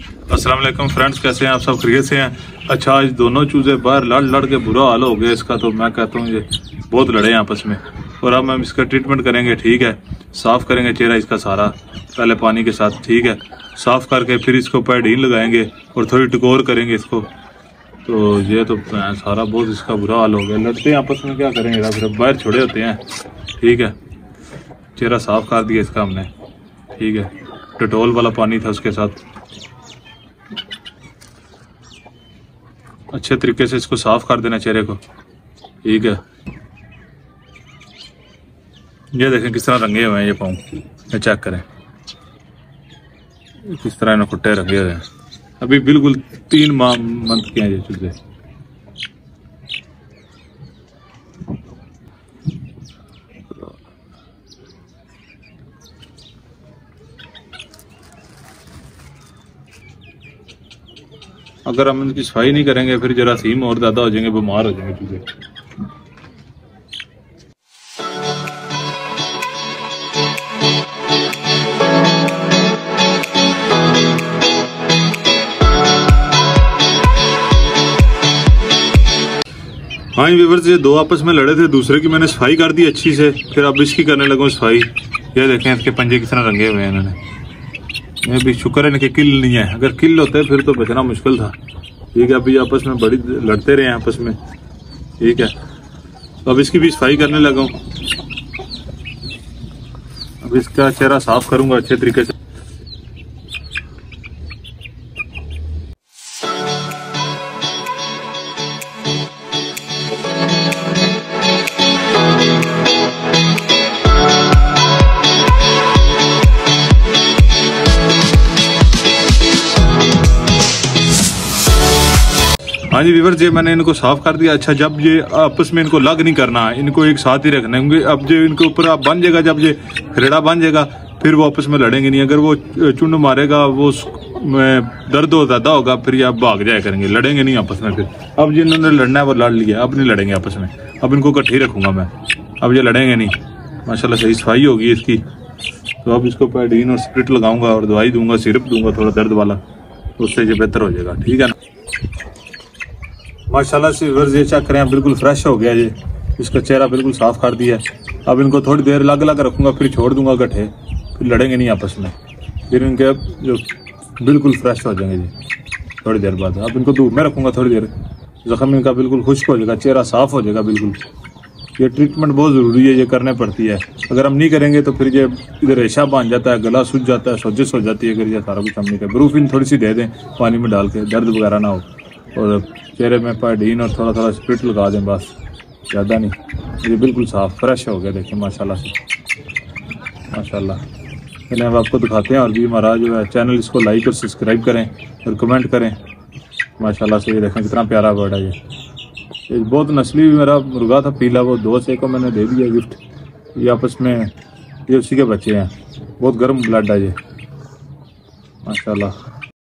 अस्सलाम वालेकुम फ्रेंड्स, कैसे हैं आप सब? खैरियत से हैं? अच्छा, आज दोनों चूजे बाहर लड़ के बुरा हाल हो गया इसका। तो मैं कहता हूँ ये बहुत लड़े हैं आपस में, और अब हम इसका ट्रीटमेंट करेंगे। ठीक है, साफ़ करेंगे चेहरा इसका सारा, पहले पानी के साथ। ठीक है, साफ़ करके फिर इसको पैडीन लगाएंगे और थोड़ी टकोर करेंगे इसको। तो ये तो सारा बहुत इसका बुरा हाल हो गया। लड़ते हैं आपस में, क्या करेंगे, फिर बाहर छोड़े होते हैं। ठीक है, चेहरा साफ़ कर दिया इसका हमने। ठीक है, डेटॉल वाला पानी था उसके साथ। अच्छे तरीके से इसको साफ कर देना चेहरे को। ठीक है, ये देखें किस तरह रंगे हुए हैं ये पाँव, ये चेक करें किस तरह इन्हें खुट्टे रंगे हुए हैं। अभी बिल्कुल 3 मंथ के हैं ये चूजे। अगर हम इनकी सफाई नहीं करेंगे फिर जरासीम और ज़्यादा हो जाएंगे, बीमार हो जाएंगे चूजे। हाँ व्यूअर्स, ये 2 आपस में लड़े थे, दूसरे की मैंने सफाई कर दी अच्छी से, फिर अब इसकी करने लगा सफाई। ये देखें इसके पंजे किस तरह रंगे हुए हैं इन्होंने। ये भी शुक्र है इनके किल नहीं है, अगर किल होते फिर तो बचना मुश्किल था। ठीक है, अभी आपस में बड़ी लड़ते रहे आपस में। ठीक है, तो अब इसकी भी सफाई करने लगा हूँ। अब इसका चेहरा साफ करूंगा अच्छे तरीके से। हाँ जी व्यूअर्स, ये मैंने इनको साफ कर दिया। अच्छा, जब ये आपस में इनको लग नहीं करना, इनको एक साथ ही रखना होंगे। अब जो इनके ऊपर आप बन जाएगा, जब ये रेड़ा बन जाएगा फिर वो आपस में लड़ेंगे नहीं। अगर वो चुंड मारेगा, वो दर्द हो ज़्यादा होगा, फिर ये आप भाग जाया करेंगे, लड़ेंगे नहीं आपस में। फिर अब जिन्होंने लड़ना है वो लड़ लिया, अब नहीं लड़ेंगे आपस में। अब इनको इकट्ठे ही रखूंगा मैं, अब ये लड़ेंगे नहीं। माशाल्लाह सही सफाई होगी इसकी। तो अब इसको पैडीन और स्प्रिट लगाऊंगा और दवाई दूंगा, सिरप दूंगा थोड़ा दर्द वाला, तो उससे ये बेहतर हो जाएगा। ठीक है ना, माशाल्लाह से व्यूअर्स ये चेक करें, बिल्कुल फ्रेश हो गया ये। इसका चेहरा बिल्कुल साफ कर दिया। अब इनको थोड़ी देर अलग रखूंगा, फिर छोड़ दूंगा इकट्ठे, फिर लड़ेंगे नहीं आपस में। फिर इनके जो बिल्कुल फ्रेश हो जाएंगे जी थोड़ी देर बाद। अब इनको धूप में रखूंगा थोड़ी देर, जख्म इनका बिल्कुल खुश्क हो जाएगा, चेहरा साफ हो जाएगा बिल्कुल। ये ट्रीटमेंट बहुत ज़रूरी है, ये करने पड़ती है। अगर हम नहीं करेंगे तो फिर ये इधर रेशा बांध जाता है, गला सूज जाता है, सोजिश हो जाती है। अगर ये सारा कुछ हम नहीं करें, ब्रूफिन थोड़ी सी दे दें पानी में डाल के, दर्द वगैरह ना हो, और चेहरे में पैडीन और थोड़ा स्प्रिट लगा दें, बस, ज़्यादा नहीं। ये बिल्कुल साफ फ्रेश हो गया, देखिए माशाल्लाह से, माशाल्लाह। पहले हम आपको दिखाते हैं। और भी हमारा जो है चैनल, इसको लाइक और सब्सक्राइब करें और कमेंट करें। माशाल्लाह से ये देखें कितना प्यारा बर्ड है ये बहुत नस्ली भी मेरा मुर्गा था पीला, वो 2 से को मैंने दे दिया गिफ्ट। ये आपस में ये उसी के बच्चे हैं, बहुत गर्म ब्लड है ये माशाल्लाह।